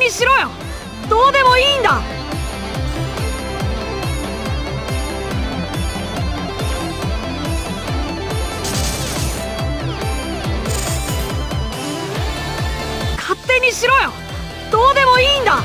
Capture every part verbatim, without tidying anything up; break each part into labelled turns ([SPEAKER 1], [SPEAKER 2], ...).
[SPEAKER 1] にしろよ。どうでもいいんだ。勝手にしろよ。どうでもいいんだ。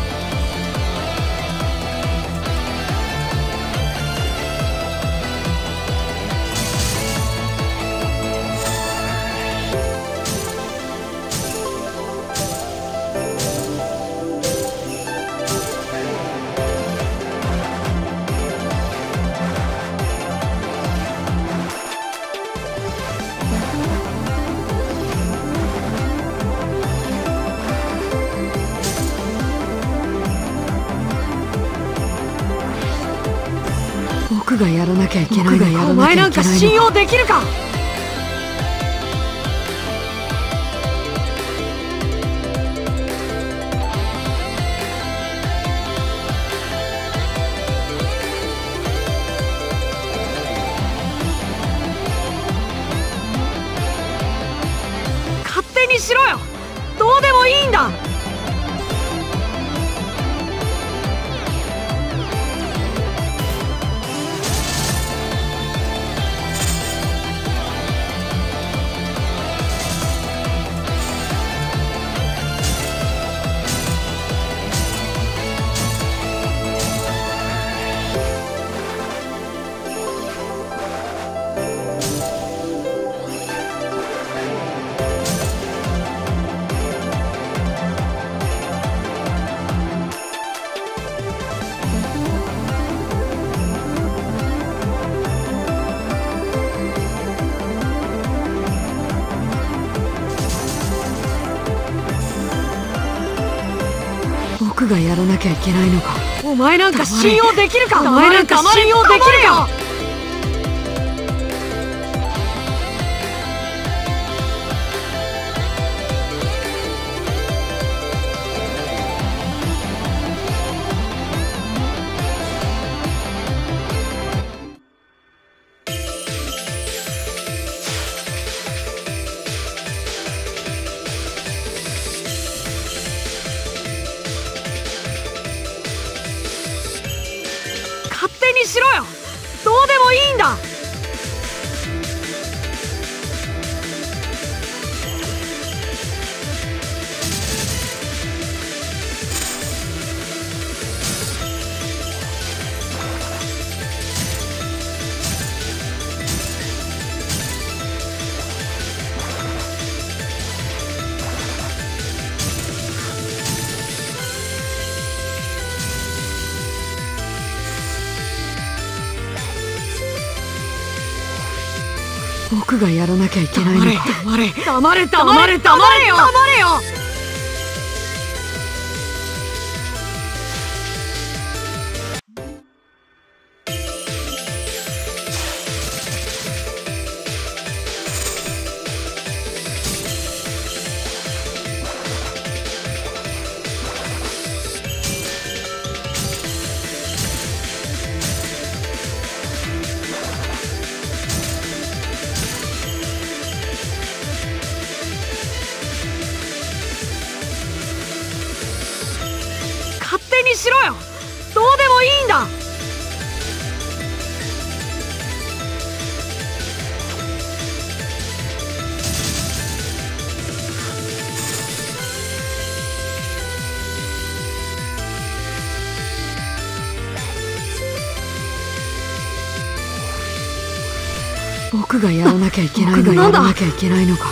[SPEAKER 2] 僕がやらなきゃいけないのか。
[SPEAKER 1] お前なんか信用できるか。勝手にしろよ。どうでもいいんだ。
[SPEAKER 2] 僕がやらなきゃいけないのか。
[SPEAKER 1] お前なんか信用できるか。お前なんか信用できるか。勝手にしろよ。どうでもいいんだ。
[SPEAKER 2] 僕がやらなきゃいけないのか。
[SPEAKER 1] 黙れ黙れ黙れ黙れよ。黙れよ。勝手にしろよ。どうでもいいんだ。
[SPEAKER 2] 僕がやらなきゃいけないのか。やらなきゃいけないのか。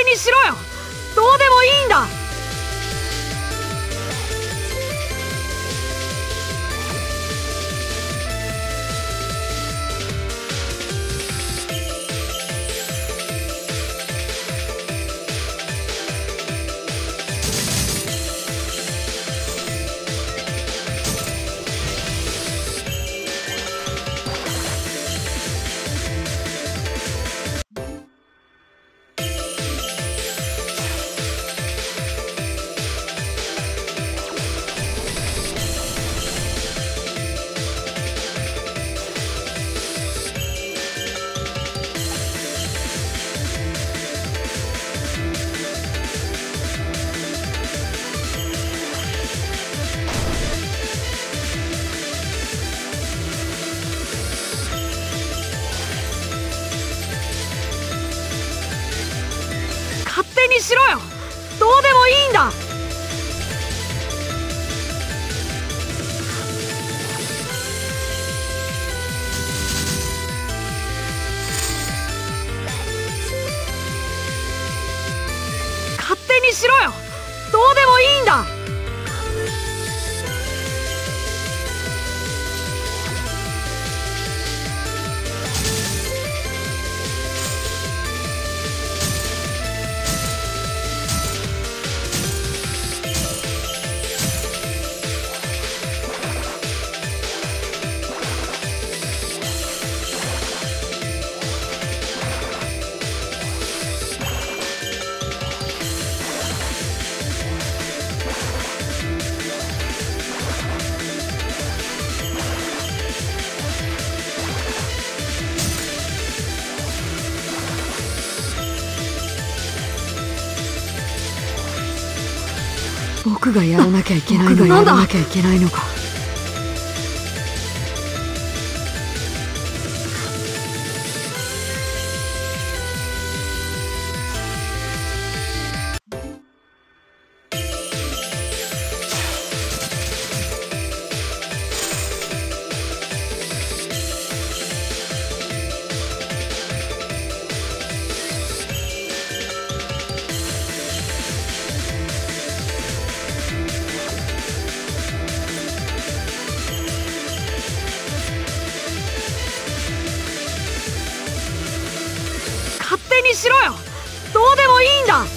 [SPEAKER 1] 手にしろよ。どうでもいいんだ。勝手にしろよ。どうでもいいんだ。勝手にしろよ。どうでもいいんだ。
[SPEAKER 2] 僕がやらなきゃいけないの。やらなきゃいけないのか。
[SPEAKER 1] 勝手にしろよ。どうでもいいんだ。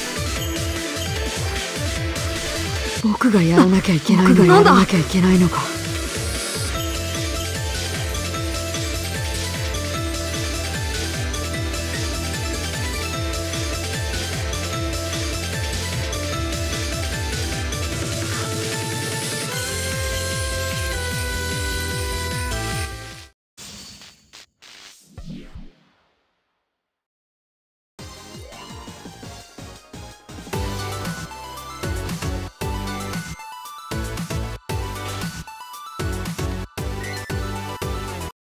[SPEAKER 2] 僕がやらなきゃいけないの。やらなきゃいけないのか。